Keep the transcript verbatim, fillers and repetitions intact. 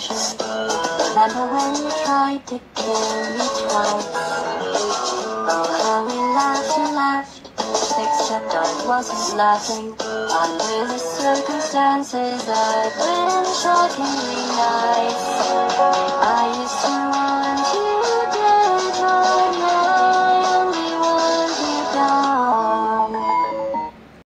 Remember when you tried to kill me twice? Oh, how we laughed and laughed, except I wasn't laughing. Under the circumstances, I've been shockingly nice. I